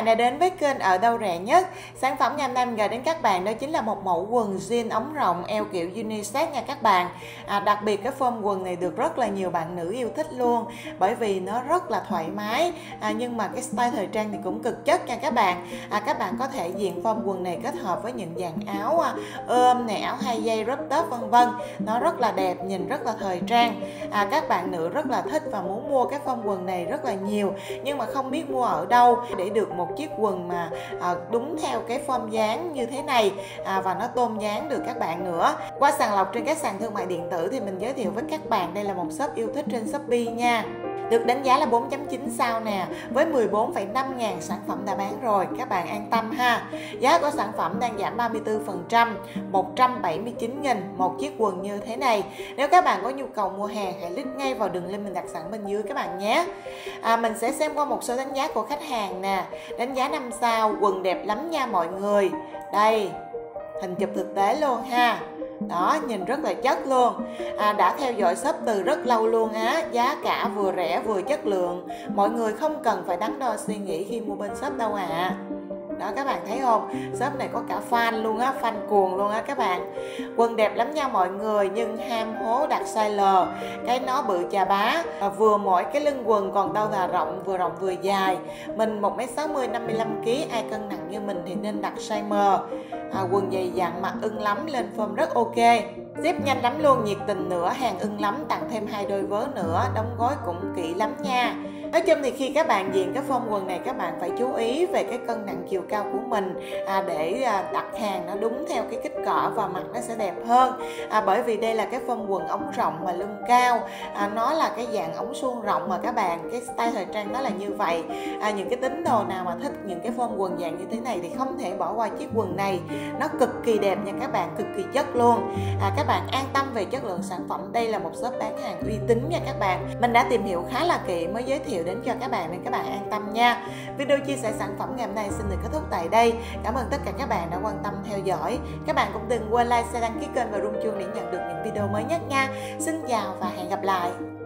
đã đến với kênh Ở Đâu Rẻ Nhất. Sản phẩm ngày hôm nay mình gửi đến các bạn đó chính là một mẫu quần jean ống rộng eo kiểu unisex nha các bạn. Đặc biệt cái form quần này được rất là nhiều bạn nữ yêu thích luôn, bởi vì nó rất là thoải mái, nhưng mà cái style thời trang thì cũng cực chất nha các bạn. Các bạn có thể diện form quần này kết hợp với những dạng áo ôm này, áo hai dây, crop top vân vân. Nó rất là đẹp, nhìn rất là thời trang. Các bạn nữ rất là thích và muốn mua cái form quần này rất là nhiều, nhưng mà không biết mua ở đâu để được một chiếc quần mà đúng theo cái form dáng như thế này, và nó tôn dáng được các bạn nữa. Qua sàng lọc trên các sàn thương mại điện tử thì mình giới thiệu với các bạn đây là một shop yêu thích trên Shopee nha. Được đánh giá là 4.9 sao nè, với 14,5 ngàn sản phẩm đã bán rồi, các bạn an tâm ha. Giá của sản phẩm đang giảm 34%, 179.000 một chiếc quần như thế này. Nếu các bạn có nhu cầu mua hàng, hãy click ngay vào đường link mình đặt sẵn bên dưới các bạn nhé. Mình sẽ xem qua một số đánh giá của khách hàng nè. Đánh giá 5 sao, quần đẹp lắm nha mọi người. Đây, hình chụp thực tế luôn ha. Đó, nhìn rất là chất luôn. Đã theo dõi shop từ rất lâu luôn á. Giá cả vừa rẻ vừa chất lượng. Mọi người không cần phải đắn đo suy nghĩ khi mua bên shop đâu ạ. Đó, các bạn thấy không? Shop này có cả fan luôn á, fan cuồng luôn á các bạn. Quần đẹp lắm nha mọi người, nhưng ham hố đặt size L. Cái nó bự chà bá, vừa mỗi cái lưng quần còn đâu là rộng vừa dài. Mình 1m60, 55kg, ai cân nặng như mình thì nên đặt size M. Quần dày dặn mặc ưng lắm, lên form rất ok. Ship nhanh lắm luôn, nhiệt tình nữa, hàng ưng lắm, tặng thêm 2 đôi vớ nữa, đóng gói cũng kỹ lắm nha. Nói chung thì khi các bạn diện cái form quần này, các bạn phải chú ý về cái cân nặng chiều cao của mình, để đặt hàng nó đúng theo cái kích cỡ và mặc nó sẽ đẹp hơn. Bởi vì đây là cái form quần ống rộng mà lưng cao, nó là cái dạng ống suông rộng mà các bạn, cái style thời trang nó là như vậy. Những cái tín đồ nào mà thích những cái form quần dạng như thế này thì không thể bỏ qua chiếc quần này. Nó cực kỳ đẹp nha các bạn, cực kỳ chất luôn. Các bạn an tâm về chất lượng sản phẩm. Đây là một shop bán hàng uy tín nha các bạn. Mình đã tìm hiểu khá là kỹ mới giới thiệu đến cho các bạn, nên các bạn an tâm nha. Video chia sẻ sản phẩm ngày hôm nay xin được kết thúc tại đây. Cảm ơn tất cả các bạn đã quan tâm theo dõi. Các bạn cũng đừng quên like, share, đăng ký kênh và rung chuông để nhận được những video mới nhất nha. Xin chào và hẹn gặp lại.